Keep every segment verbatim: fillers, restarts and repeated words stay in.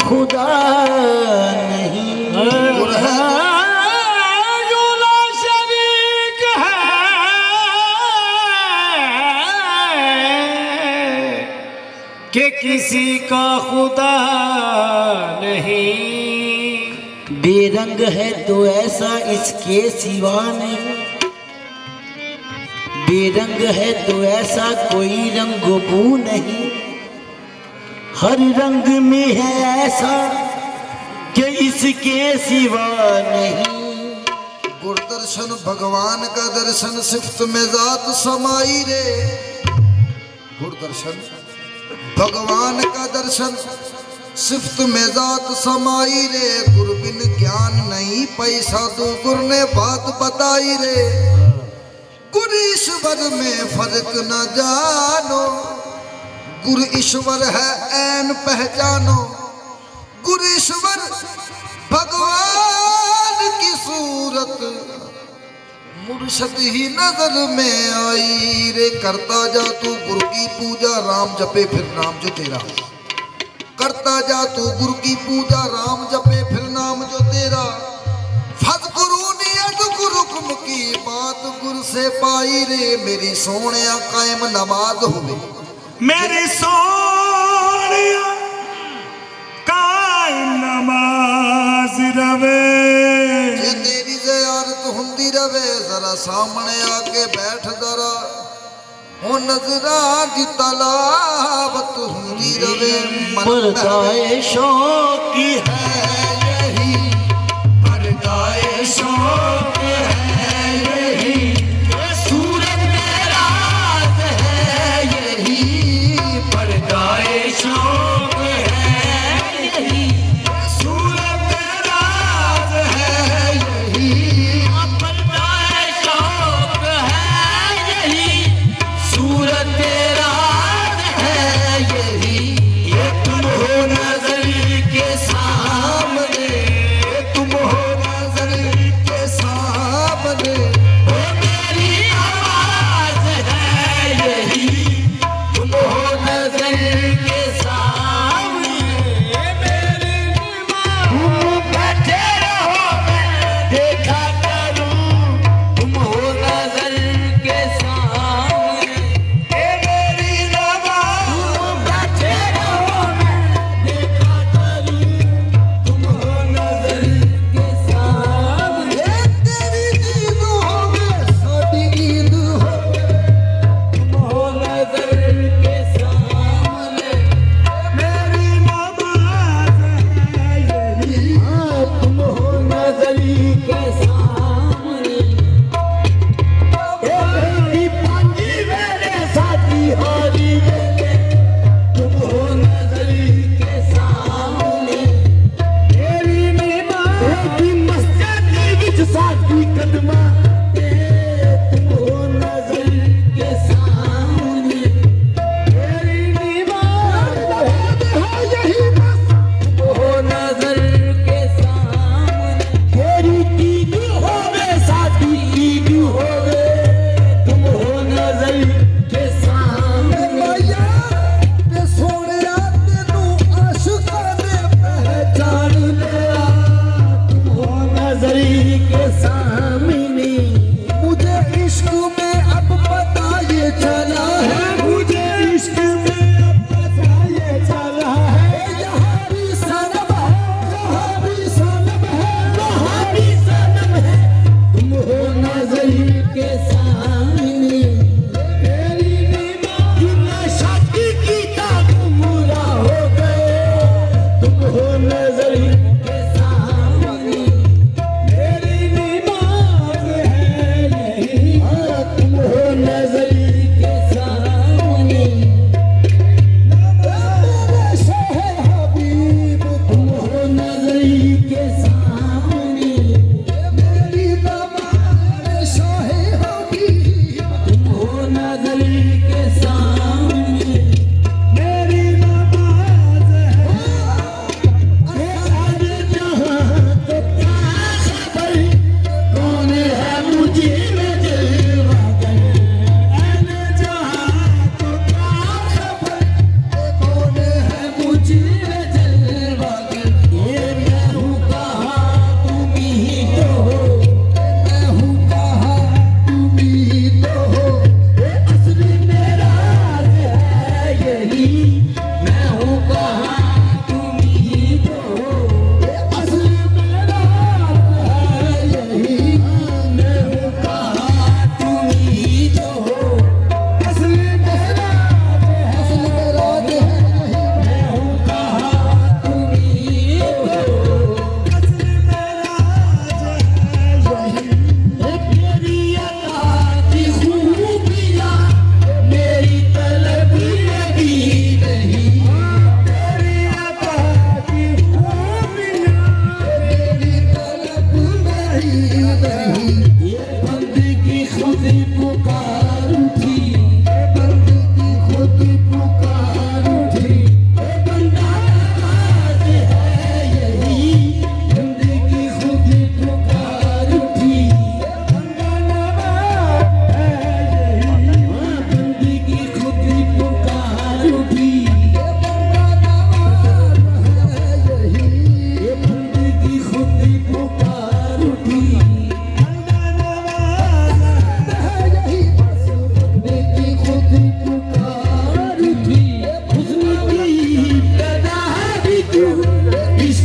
खुदा नहीं। जो ला शरीक है कि किसी का खुदा नहीं। बेरंग है तो ऐसा इसके सिवा नहीं, बेरंग है तो ऐसा कोई रंग बू नहीं। हर रंग में है ऐसा कि इसके सिवा नहीं। गुरदर्शन भगवान का दर्शन सिफ्त में जात समाई रे। गुरदर्शन भगवान का दर्शन सिफ्त में जात समाई रे। गुरु बिन ज्ञान नहीं पैसा दो गुरु ने बात बताई रे। गुरु ईश्वर में फर्क न जानो, गुरु ईश्वर है ऐन पहचानो। गुरु ईश्वर भगवान की सूरत मुर्शद ही नजर में आई रे। करता जा तू गुरु की पूजा राम जपे फिर नाम जो तेरा। करता जा तू गुरु की पूजा राम जपे फिर नाम जो तेरा। फज गुरु नियत गुरु हुक्म की बात गुरु से पाई रे। मेरी सोनिया कायम नमाज होवे, मेरी सोनिया कायम नमाज रवे। जे तेरी ज़ियारत हुंदी रवे जरा सामने आके बैठ जरा। हो नजरा दी तलावत हुंदी रवे। पर्दाए शौक की है यही, पर्दाए शौक है यही, सूरत मेरा है यही। पर्दाए शौक है यही, सूरत मेरा है यही। पर्दाए शौक है यही, सूरत तेरा है यही। ये तुम हो नजर के सामने, तुम हो नजर के सामने।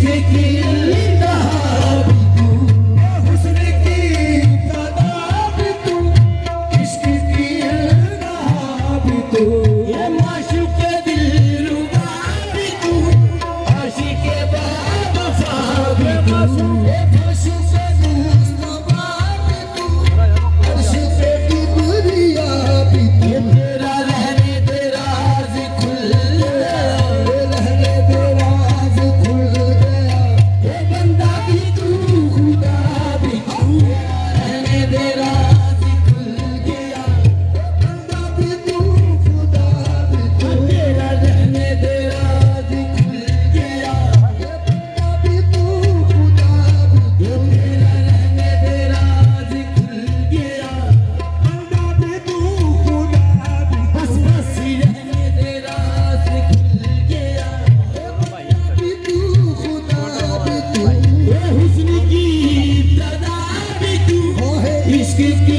इश्क की इंतहा भी तू, हुस्न की इब्तदा भी तू, इश्क की इंतहा भी तू, ये माशूक दिलरुबा भी तू, आशिक बावफा भी तू, ये माशूक मुस्तफा भी तू, अर्श पे किबरिया भी तू, तेरा रहने दे राज खुल गया, रहने दे राज खुल गया, ये बंदा भी तू खुदा भी तू, रहने दे राज खुल गया, बंदा भी तू खुदा भी तू, तेरा रहने दे राज खुल गया, बंदा भी तू खुदा भी तू, तेरा रहने दे राज खुल गया, बंदा भी तू खुदा भी तू, बस बस रहने दे राज खुल गया, बंदा भी तू खुदा भी तू, ये हुस्न की इब्तदा भी तू, इश्क की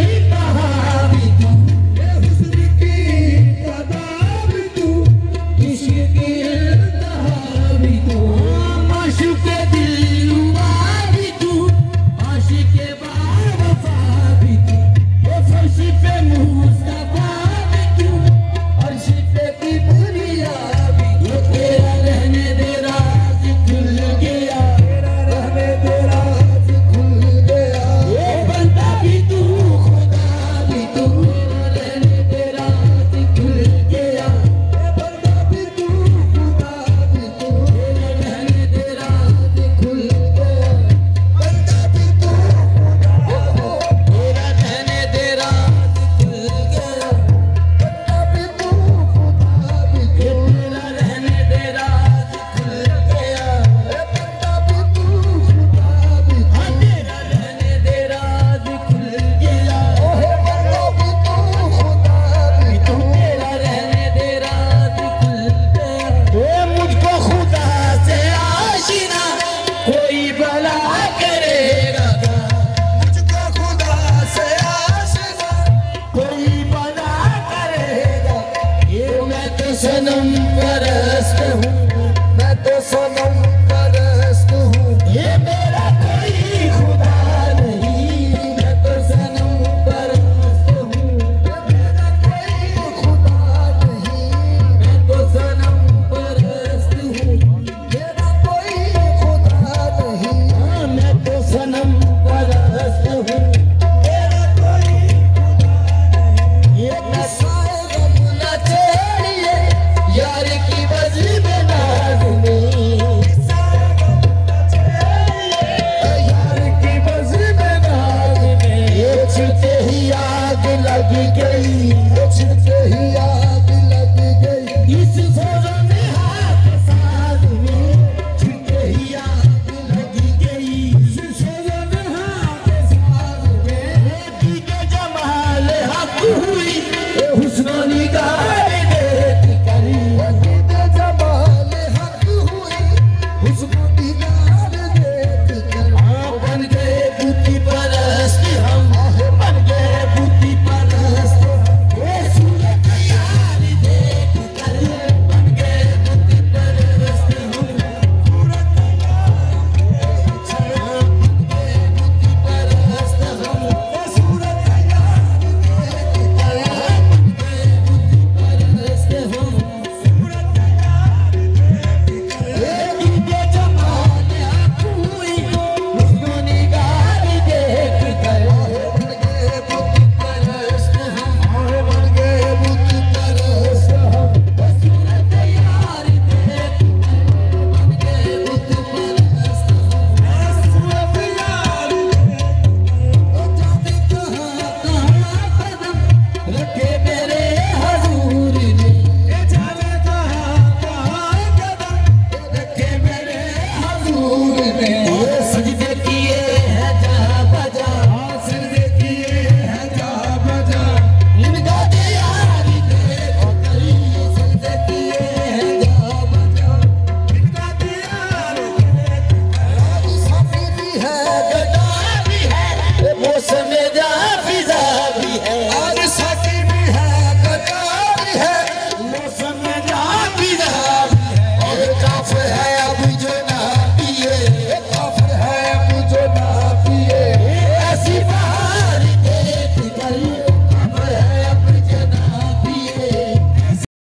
इंतहा भी तू, ये हुस्न की इब्तदा भी तू, इश्क की इंतहा भी तू, माशूक दिलरुबा भी तू, आशिक बावफा भी तू, ये फर्श पे मुस्तफा भी तू, अर्श पे किबरिया भी तू, तेरा रहने दे राज खुल गया, तेरा रहने दे राज खुल गया, ये बंदा भी तू खुदा भी तू, रहने दे राज खुल गया, ये बंदा भी तू खुदा भी तू, रहने दे राज खुल गया, बंदा भी तू खुदा, तेरा रहने दे राज खुल गया, बंदा भी तू खुदा भी तू, तेरा रहने दे राज खुल गया, बंदा भी तू खुदा भी तू, तेरा रहने दे राज खुल गया, बंदा भी तू खुदा भी तू, तेरा रहने दे राज खुल गया, ये मुझको खुदा से आशिना कोई भला करेगा क्या, मुझको खुदा से आशिना कोई भला करेगा, ये मैं तो सनम परस्त हूँ, मैं तो सनम परस्त हूँ, ये मेरा कोई खुदा नहीं, मैं तो सनम परस्त हूँ, ये मेरा कोई खुदा नहीं, मैं तो सनम परस्त हूँ, मेरा कोई खुदा नहीं, हाँ मैं तो सनम परस्त हूँ, मेरा कोई खुदा नहीं, ये नसाए गम न छोड़िए यार की बज़्म में नाज़नी, यार की बज़्म में नाज़नी, ये छूते ही आग लग गई, ये छूते ही आग लग गई, इस फौज़ों में हाथ साथ में छूते ही आग लग गई, इस फौज़ों में हाथ साथ में, बेटी के जमाल हक हुई, ये हुस्न निगाह देखती करी, बेटी के जमाल हक हुई, हुस्न